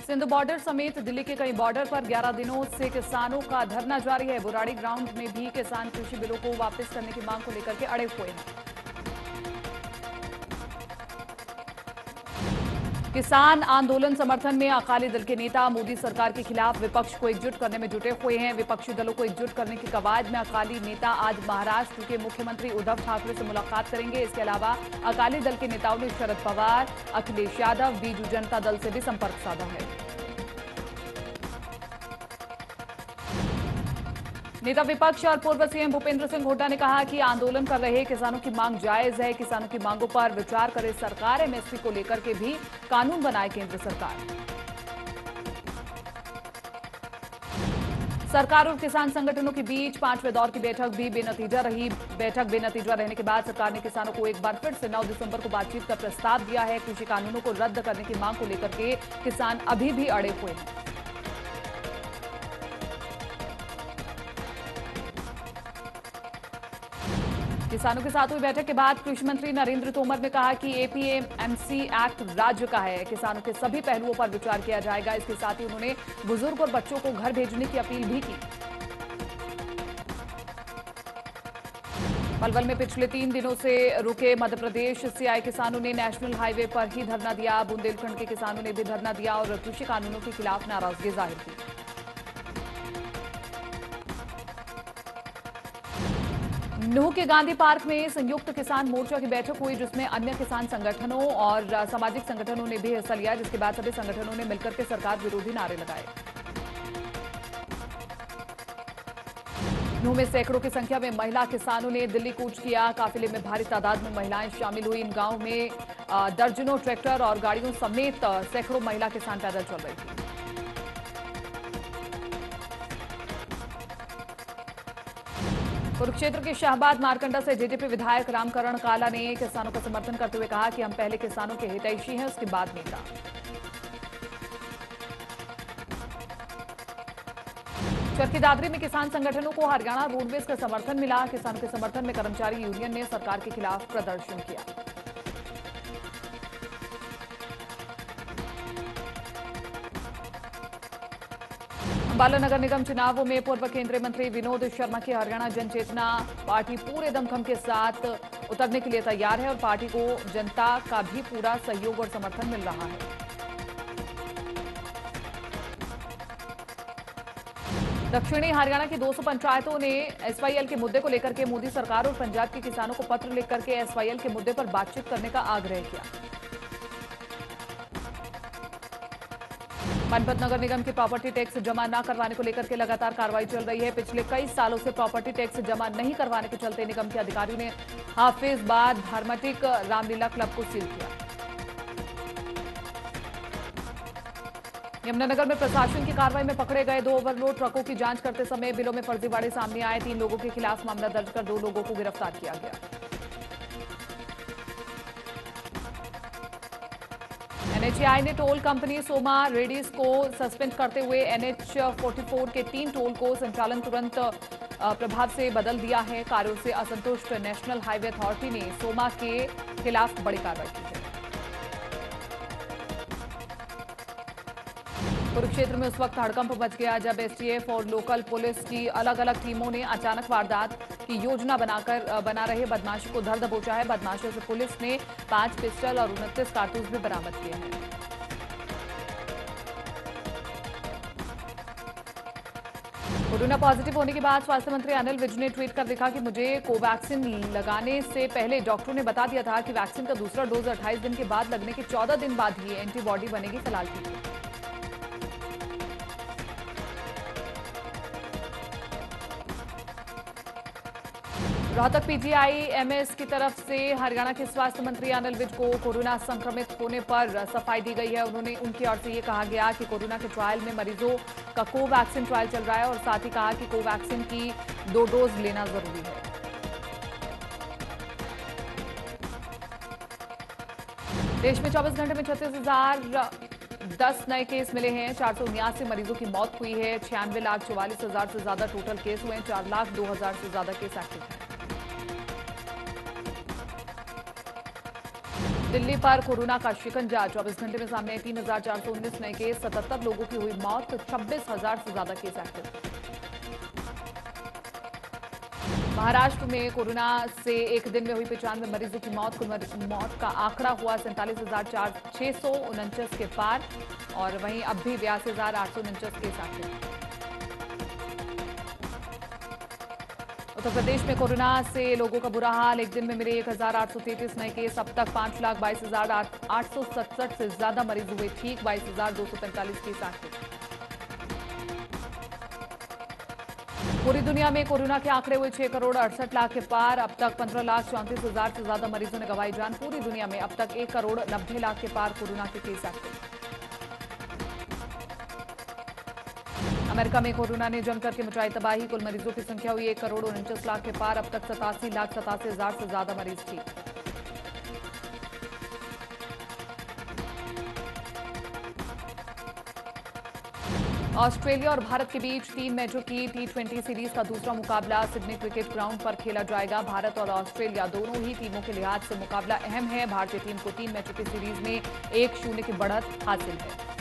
Sindh border समेत दिल्ली के कई बॉर्डर पर 11 दिनों से किसानों का धरना जारी है। बुराड़ी ग्राउंड में भी किसान कृषि बिलों को वापस करने की मांग को लेकर के अड़े हुए हैं। किसान आंदोलन समर्थन में अकाली दल के नेता मोदी सरकार के खिलाफ विपक्ष को एकजुट करने में जुटे हुए हैं। विपक्षी दलों को एकजुट करने की कवायद में अकाली नेता आज महाराष्ट्र के मुख्यमंत्री उद्धव ठाकरे से मुलाकात करेंगे। इसके अलावा अकाली दल के नेताओं ने शरद पवार, अखिलेश यादव, बीजू जनता दल से भी संपर्क साधा है। नेता विपक्ष और पूर्व सीएम भूपेंद्र सिंह हुड्डा ने कहा कि आंदोलन कर रहे किसानों की मांग जायज है। किसानों की मांगों पर विचार करे सरकार। एमएसपी को लेकर के भी कानून बनाए केंद्र सरकार। सरकार और किसान संगठनों के बीच 5वें दौर की बैठक भी बेनतीजा रही। बैठक बेनतीजा रहने के बाद सरकार ने किसानों को एक बार फिर से 9 दिसंबर को बातचीत का प्रस्ताव दिया है। कृषि कानूनों को रद्द करने की मांग को लेकर के किसान अभी भी अड़े हुए हैं। किसानों के साथ हुई बैठक के बाद कृषि मंत्री नरेंद्र तोमर ने कहा कि एपीएमसी एक्ट राज्य का है। किसानों के सभी पहलुओं पर विचार किया जाएगा। इसके साथ ही उन्होंने बुजुर्ग और बच्चों को घर भेजने की अपील भी की। पलवल में पिछले 3 दिनों से रुके मध्य प्रदेश से आए किसानों ने नेशनल हाईवे पर ही धरना दिया। बुंदेलखंड के किसानों ने भी धरना दिया और कृषि कानूनों के खिलाफ नाराजगी जाहिर की। नूह के गांधी पार्क में संयुक्त किसान मोर्चा की बैठक हुई, जिसमें अन्य किसान संगठनों और सामाजिक संगठनों ने भी हिस्सा लिया। जिसके बाद सभी संगठनों ने मिलकर के सरकार विरोधी नारे लगाए। नूह में सैकड़ों की संख्या में महिला किसानों ने दिल्ली कूच किया। काफिले में भारी तादाद में महिलाएं शामिल हुई। इन गांवों में दर्जनों ट्रैक्टर और गाड़ियों समेत सैकड़ों महिला किसान पैदल चल रही थी। कुरुक्षेत्र के शाहबाद मारकंडा से जेजेपी विधायक रामकरण काला ने किसानों का समर्थन करते हुए कहा कि हम पहले किसानों के हितैषी हैं, उसके बाद नेता। चरखी दादरी में किसान संगठनों को हरियाणा रोडवेज का समर्थन मिला। किसानों के समर्थन में कर्मचारी यूनियन ने सरकार के खिलाफ प्रदर्शन किया। अंबाला नगर निगम चुनावों में पूर्व केंद्रीय मंत्री विनोद शर्मा की हरियाणा जनचेतना पार्टी पूरे दमखम के साथ उतरने के लिए तैयार है और पार्टी को जनता का भी पूरा सहयोग और समर्थन मिल रहा है। दक्षिणी हरियाणा की 200 पंचायतों ने एसवाईएल के मुद्दे को लेकर के मोदी सरकार और पंजाब के किसानों को पत्र लिख करके एसवाईएल के मुद्दे पर बातचीत करने का आग्रह किया। पानीपत नगर निगम की प्रॉपर्टी टैक्स जमा न करवाने को लेकर के लगातार कार्रवाई चल रही है। पिछले कई सालों से प्रॉपर्टी टैक्स जमा नहीं करवाने के चलते निगम के अधिकारियों ने हाफिजबाद धर्मटिक रामलीला क्लब को सील किया। यमुनानगर में प्रशासन की कार्रवाई में पकड़े गए 2 ओवरलोड ट्रकों की जांच करते समय बिलों में फर्जीवाड़े सामने आए। 3 लोगों के खिलाफ मामला दर्ज कर 2 लोगों को गिरफ्तार किया गया। एनएचएआई ने टोल कंपनी सोमा रेडिस को सस्पेंड करते हुए NH44 के 3 टोल को संचालन तुरंत प्रभाव से बदल दिया है। कार्यों से असंतुष्ट नेशनल हाईवे अथॉरिटी ने सोमा के खिलाफ बड़ी कार्रवाई की है। कुरुक्षेत्र में उस वक्त हड़कंप मच गया जब एसटीएफ और लोकल पुलिस की अलग अलग टीमों ने अचानक वारदात की योजना बना रहे बदमाशों को धर दबोचा है। बदमाशों से पुलिस ने 5 पिस्टल और 29 कारतूस भी बरामद किए हैं। कोरोना पॉजिटिव होने के बाद स्वास्थ्य मंत्री अनिल विज ने ट्वीट कर लिखा कि मुझे कोवैक्सीन लगाने से पहले डॉक्टरों ने बता दिया था कि वैक्सीन का दूसरा डोज 28 दिन के बाद लगने के 14 दिन बाद ही एंटीबॉडी बनेगी। फिलहाल ठीक है। रोहतक पीजीआईएमएस की तरफ से हरियाणा के स्वास्थ्य मंत्री अनिल विज को कोरोना संक्रमित होने पर सफाई दी गई है। उनकी ओर से ये कहा गया कि कोरोना के ट्रायल में मरीजों का कोवैक्सीन ट्रायल चल रहा है और साथ ही कहा कि कोवैक्सीन की 2 डोज लेना जरूरी है। देश में 24 घंटे में 36,010 नए केस मिले हैं। 479 मरीजों की मौत हुई है। 96,44,000 से ज्यादा टोटल केस हुए हैं। 4,02,000 से ज्यादा केस एक्टिव हैं। दिल्ली पर कोरोना का शिकंजा, 24 घंटे में सामने 3,419 नए केस, 77 लोगों की हुई मौत, 26,000 से ज्यादा केस एक्टिव। महाराष्ट्र में कोरोना से एक दिन में हुई 95 मरीजों की मौत, कुल मौत का आंकड़ा हुआ 47,649 के पार, और वहीं अब भी 82,849 केस एक्टिव। उत्तर प्रदेश में कोरोना से लोगों का बुरा हाल, एक दिन में मिले 1,833 नए केस, अब तक 5,22,867 से ज्यादा मरीज हुए ठीक, 22,243 केस एक्टिव। पूरी दुनिया में कोरोना के आंकड़े हुए 6 करोड़ 68 लाख के पार, अब तक 15,34,000 से ज्यादा मरीजों ने गंवाई जान। पूरी दुनिया में अब तक 1 करोड़ 90 लाख के पार कोरोना के केस एक्टिव। अमेरिका में कोरोना ने जमकर के मचाई तबाही, कुल मरीजों की संख्या हुई 1 करोड़ 49 लाख के पार, अब तक 87,87,000 से ज्यादा मरीज ठीक। ऑस्ट्रेलिया और भारत के बीच 3 मैचों की T20 सीरीज का दूसरा मुकाबला सिडनी क्रिकेट ग्राउंड पर खेला जाएगा। भारत और ऑस्ट्रेलिया दोनों ही टीमों के लिहाज से मुकाबला अहम है। भारतीय टीम को 3 मैचों की सीरीज में 1-0 की बढ़त हासिल है।